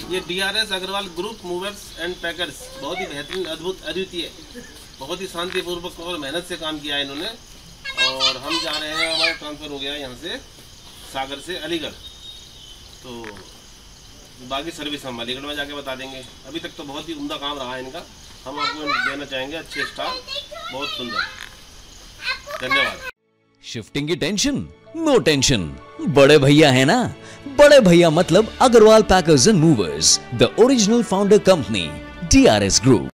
ये DRS Agarwal group movers and packers बहुत ही बेहतरीन, अद्भुत, अद्वितीय, बहुत ही शांतिपूर्वक और मेहनत से काम किया है इन्होंने। और हम जा रहे हैं, हमारा ट्रांसफ़र हो गया है यहाँ से सागर से अलीगढ़, तो बाकी सर्विस हम अलीगढ़ में जाके बता देंगे। अभी तक तो बहुत ही उम्दा काम रहा है इनका, हम आपको देना चाहेंगे अच्छे स्टार, बहुत सुंदर। धन्यवाद। शिफ्टिंग की टेंशन? नो टेंशन, बड़े भैया है ना। बड़े भैया मतलब Agarwal packers and movers, the original founder company DRS group.